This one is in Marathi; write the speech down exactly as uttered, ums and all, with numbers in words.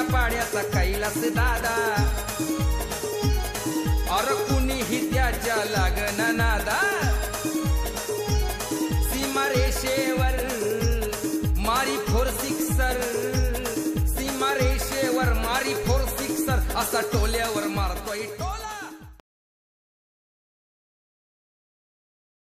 या पाड्याचा कैलास दादा, अर कुणीही त्याच्या लागना नादा. सीमारेषेवर मारी फोर सिक्सर, सीमारेषेवर मारी फोर सिक्सर, असा टोल्यावर मारतोय.